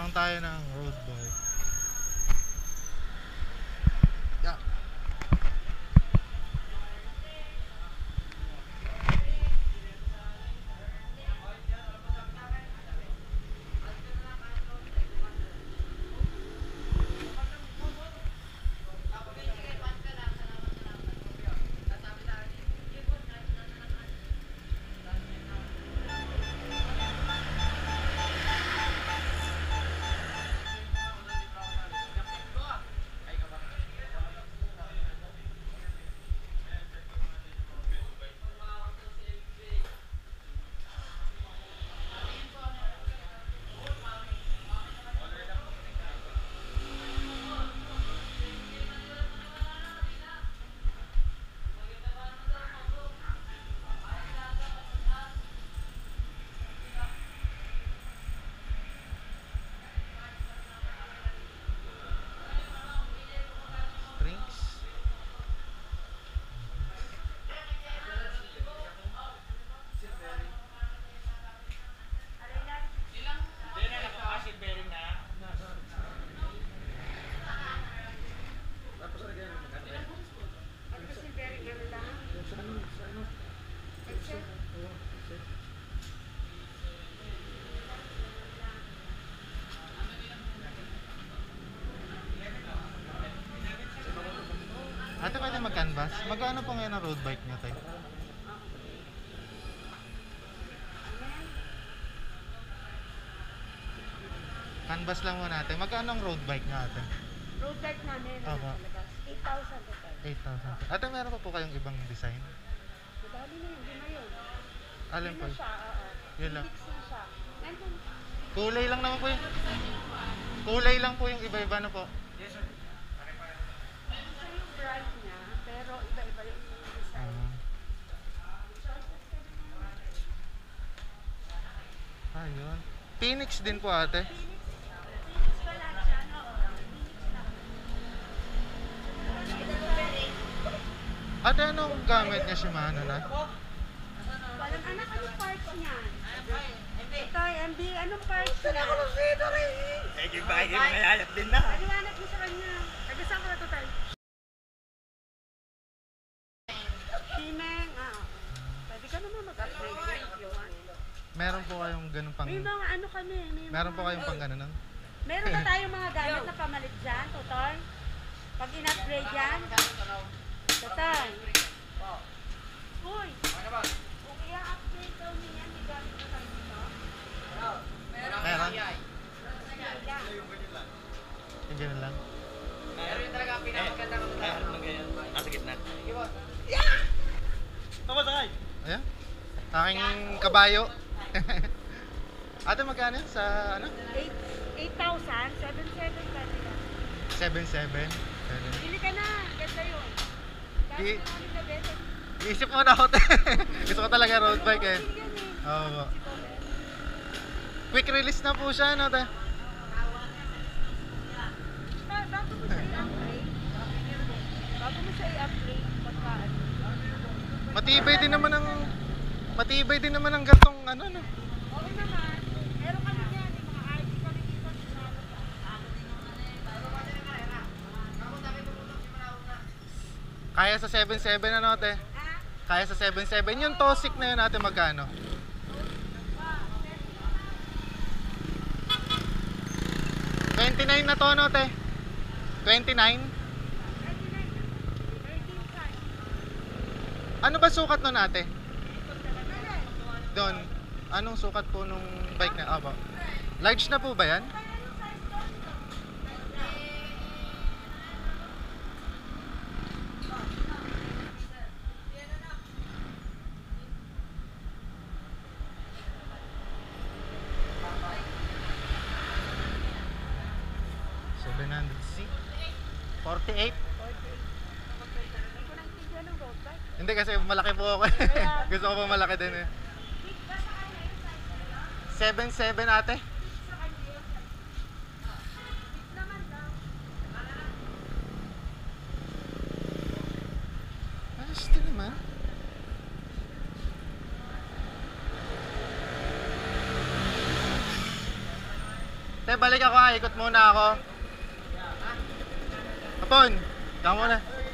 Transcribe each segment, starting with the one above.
Tanong tayo ng road bike. Yeah. Ate, pwede mag-canvas? Magkano po ngayon ang road bike nyo, tayo? Canvas lang muna natin. Magkano ang road bike nyo, ate? Road bike namin, Opo. 8,000 total. 8,000. Ate, meron pa po kayong ibang design? Madami na yun, di na yun. Alin po? Yun na siya, oo. Yun lang. Phoenix na siya. Nandun. Kulay lang naman po yung... Kulay lang po yung iba-iba na po. Ito yung bright niya, pero iba-iba yung design. Ayun. Phoenix din po, ate. Phoenix pa lahat siya, no? Ate, anong gamit niya, Shimano na? Walang anak, anong parts niyan? Ito, MB, anong parts niya? Eh, kibay, malalap din na. Paliwanag mo sa kanya. Tagasaan ko na to tayo. Shimeng, pwede ka naman mag-upgrade yan if you want. Meron po kayong ganun pang... May mga ano kami. Meron po kayong pang ganun? Meron na tayong mga gamit na pamalit dyan, Totoy. Pag in-upgrade yan, Totoy. Uy, kung i-upgrade daw niya, may gamit na tayo dito. Meron? Yung ganun lang? Meron yung talaga ang pinakaganda ng mga ng ganyan. Nasa gitna. Tama sakay! Ayan. Aking kabayo. Ate, magkano yan sa ano? 8,000, 7,700 ka nila. 7,700. Bili ka na, ganda yun. Dami Di- na namin na beses. Iisip mo na ako. Gusto ko talaga road bike eh. Yan eh. Oo po. Quick release na po siya, no? Te? Bago mo siya i-upgrade, pagka ano. Matibay din naman ang gatong ano, no? Okay naman, meron kami yan, yung mga RC kami dito, sinalo pa. Kaya sa 7,700 ano, te? Kaya sa 7,700. Yung Tosik na yun natin magkano? $29 na to, no, te? 29? Ano ba sukat nun, ate? Doon. Anong sukat po nung bike na? Aba. Large na po ba yan? C 48. Hindi kasi malaki po ako. Gusto ko pa malaki din eh. 7,700 ate. Ayos din naman. Te, balik ako ha. Ikot muna ako. Hapon, ikaw muna.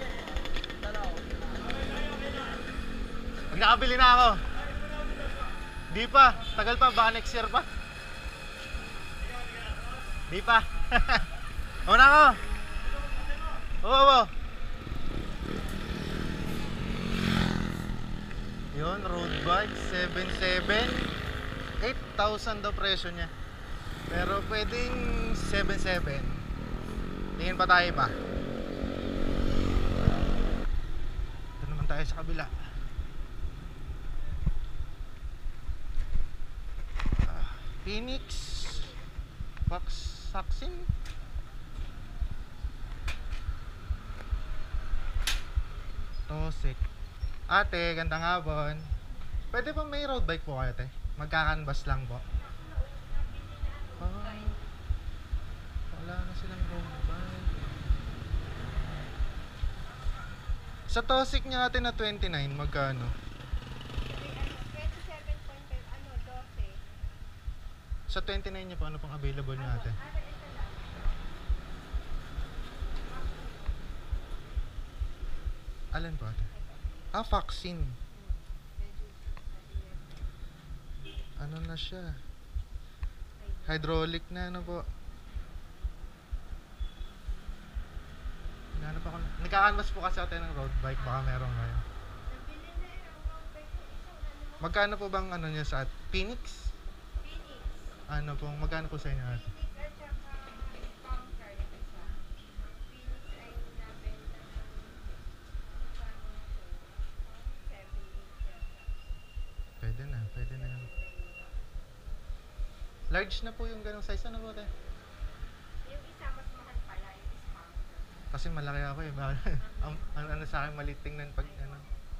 Pag nakabili na ako. Di pa. Tagal pa. Baka next year pa. Di pa. Una ako. Oo. Yun, road bike, 7.7. 8,000 daw presyo niya. Pero pwedeng 7.7. Tingin pa tayo pa. Ito naman tayo sa kabila. Phoenix Fox Saxon. Tosik. Ate, gandang hapon. Pwede pa may road bike po kayo, te? Magkakanbas lang po. Wala na silang road bike. Sa Tosik niya ate na 29, magkano? 27.5, 12. Sa 29 niya po, ano pang available niya ate? Alin po ate? Vaccine. Ano na siya? Hydraulic na ano po? Ano pa ako? Nagkakanvas po kasi ako ng road bike, baka meron ngayon. Magkano po bang ano niya sa Phoenix? Ano po, magkano po sa inyo ate? Pwede na yan. Large na po yung ganong size. Ano po ate? Yung isa mas mahal pala, yung discount. Kasi malaki ako eh. Ano sa akin maliit tingnan pag ano.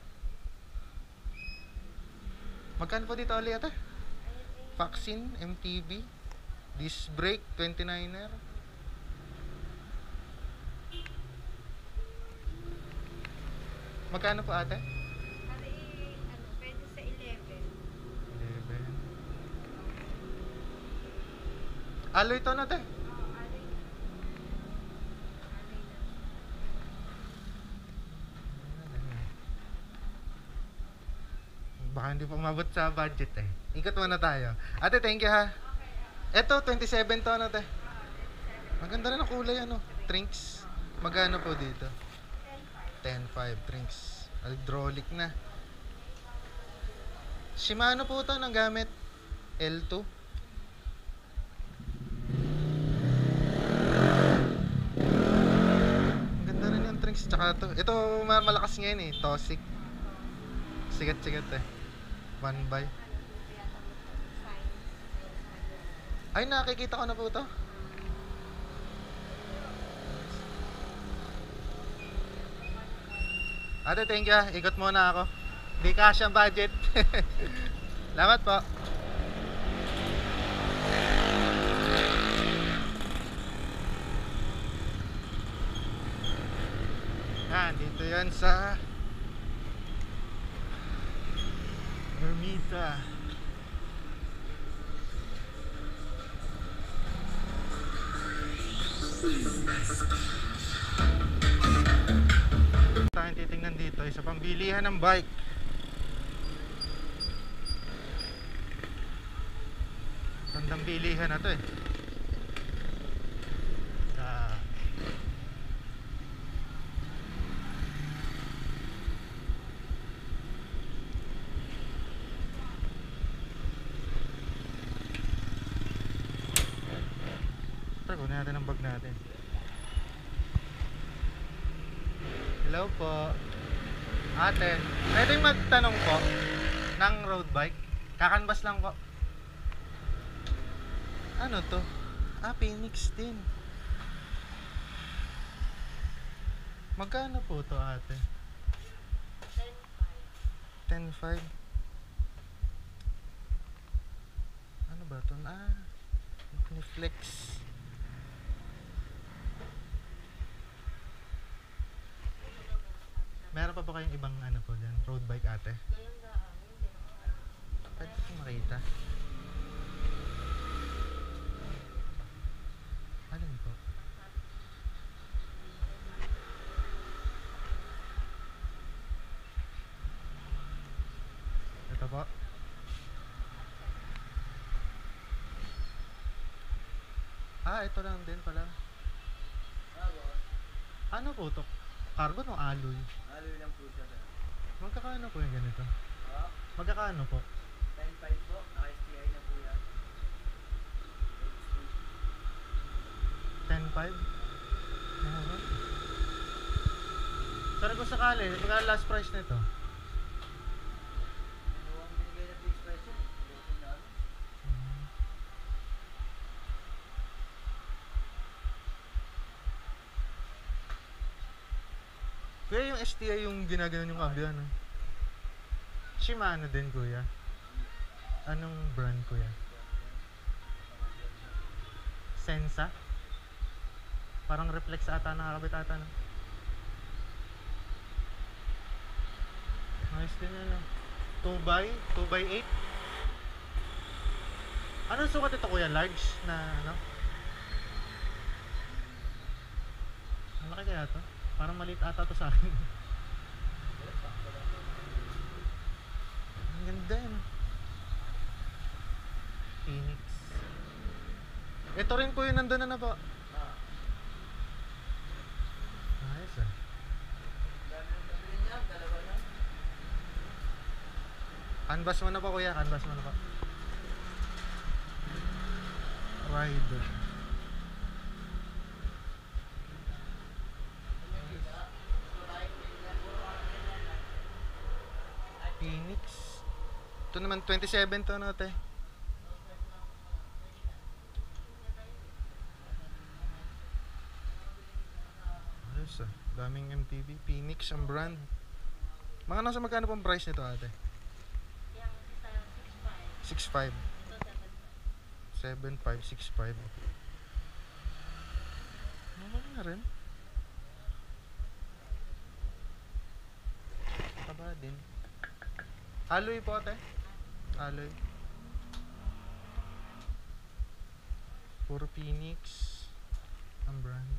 Magkano po dito ulit ate? Vaccine, MTB, disc brake, 29er. Magkano po ate? Pwede sa 11. 11. Alloy to na ate? Baka hindi pa umabot sa budget eh. Ikot muna tayo. Ate, thank you ha. Eto, 27 to na ate. Maganda rin ang kulay ano. Trinks. Magkano po dito? 10.5 Trinks. Hydraulic na. Shimano po ito ng gamit. L2. Maganda rin yung Trinks. Tsaka to. Ito malakas ngayon eh. Tosik. Sigat-sigat eh. 1 by. Ay, nakikita ko na po ito. Ate, thank you. Ikot muna ako. Di cash ang budget. Salamat po. Dito yan sa Ermita. Tayong titingnan dito isa pang bilihan ng bike. Gandang bilihan na to eh. Kunin natin ang bag natin. Hello po. Ate, pwedeng magtanong po ng road bike? Kakanbas lang po. Ano to? Phoenix din. Magkano po to ate? 10.5. Ano ba to? Flex. Meron pa ba kayong ibang ano po dyan? Road bike ate? Pwede ko makita. ito lang din pala. Ano po to? Carbon o alloy? Alloy lang po siya, sir. Magkakaano po yung ganito? Ah, Magkakaano po? 10.5 po. Naka-STI na po yan. 10.5? Mura. Pero kung sakali, magkano last price nito? Ano ang binigay na fixed price yan? Looking na ano? Kuya, yung STI yung ginaganon yung cambio, ano? Shimano din, kuya. Anong brand, kuya? Sensa? Parang reflex ata, nakakabit ata, no? Nice din yan, no? 2x8? Anong sukat ito, kuya? Large na, ano? Ang laki kaya to? Parang maliit ata to sa akin. Ang ganda yun. Phoenix. Ito rin po yung nandun na po. Nice ah. Dami ng nabili niya. Dalawa na. Canvas mo na po kuya, canvas mo na po. Rider. Phoenix. Ito naman 27 to no te. Ayos ah. Daming MTV. Phoenix ang brand. Mga nasa magkano pong price nito ate? Yung isa 6.5. 6.5. Ito 7.5, 6.5. Okay na rin. Taba din. Alloy po ate. Alloy. Puro Phoenix ang brand.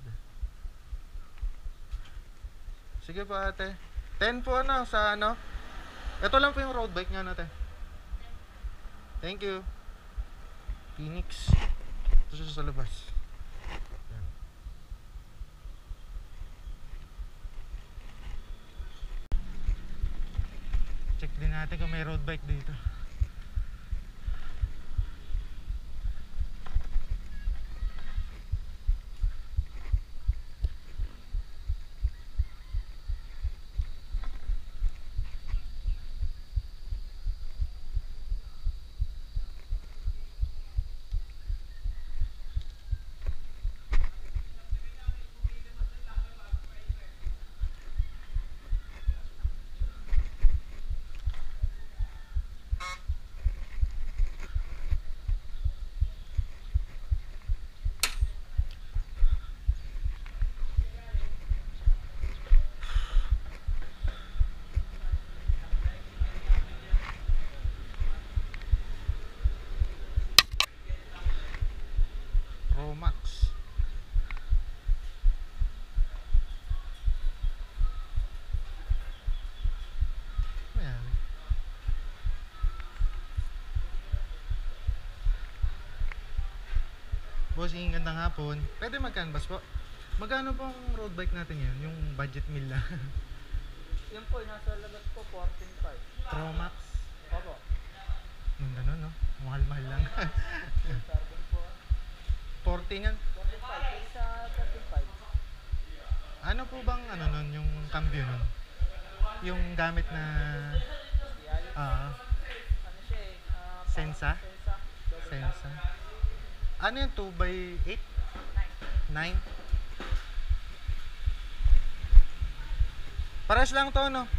Sige po ate. 10 po ano sa ano. Ito lang po yung road bike nga natin. Thank you. Phoenix. Ito siya sa labas. Yan. Check din natin kung may road bike dito. Max. Ayan. Bossing, gandang hapon. Pwede mag-canvas po. Magkano pong road bike natin yan? Yung budget meal lang. Yan po, nasa labas po, 14.5. Pro Max. Opo. Yung gano'n, no? Mahal-mahal lang. Carbon po. 14 yan. 45. Pwede sa 35. Ano po bang ano nun, yung cambio nun? Yung gamit na Ano siya eh? Sensa? Sensa. Sensa. Ano yung 2x8? 9? Pares lang to, no?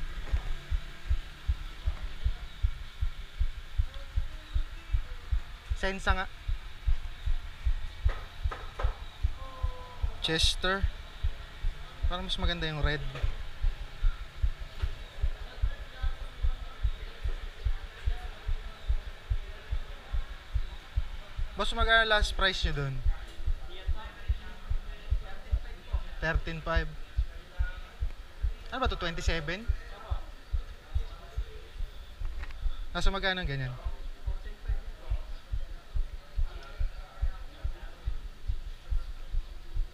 Sensa nga. Chester. Parang mas maganda yung red. Boss, magkano last price nyo dun? 13.5. Ano ba to? 27? Nasa magkano ang ganyan?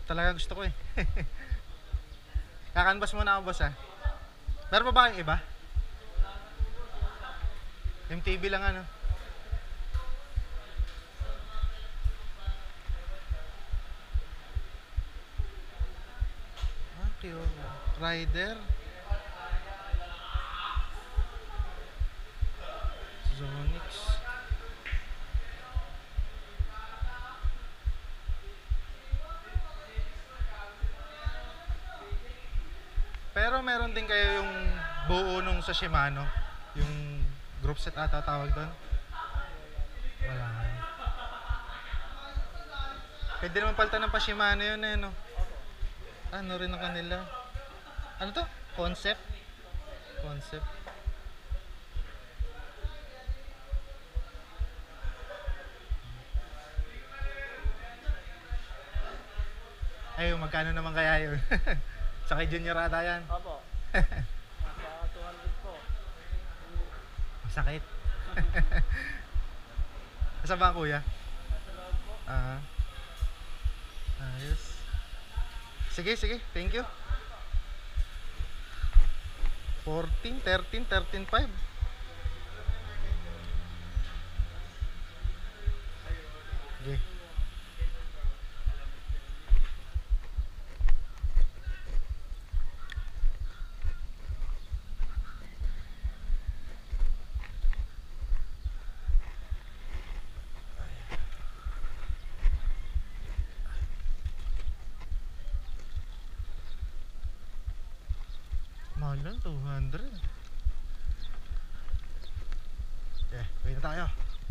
Talaga gusto ko eh. Kakanbas muna ako, boss ah. Meron pa ba kayong iba? MTV lang ano. Okay, Rider. Zonix. Pero meron din kayo yung buo nung sa Shimano, yung group set ata tawag doon. Wala. Pwede naman palitan ng pa Shimano yun eh, no? Ano rin ang kanila? Ano to? Concept? Concept. Ay, magkano naman kaya yun? Sa kay Junior ata yan. Opo. Nasa 200 po. Masakit. Asa ba kuya? Nasa loob po. Ah. Ayos. Sige, sige. Thank you. 14, 13, 13.5. Sige. Mahal lang, 200. Okay, wait na tayo.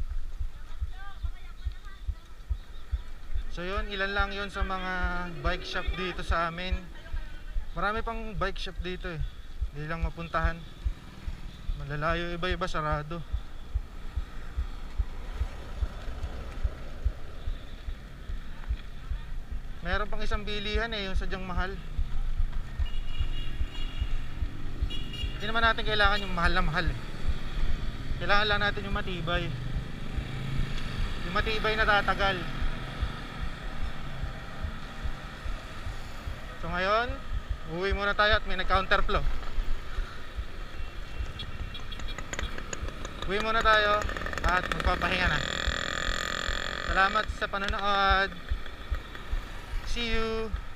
So yun, ilan lang yun sa mga bike shop dito sa amin. Marami pang bike shop dito eh. Hindi lang mapuntahan. Malalayo, iba-iba, sarado. Meron pang isang bilihan eh, yung sadyang mahal. Hindi naman natin kailangan yung mahal na mahal eh. Kailangan lang natin yung matibay. Yung matibay na tatagal. So ngayon, uwi muna tayo at may nag-counterflow. Uwi muna tayo at magpapahinga na. Salamat sa panonood. See you.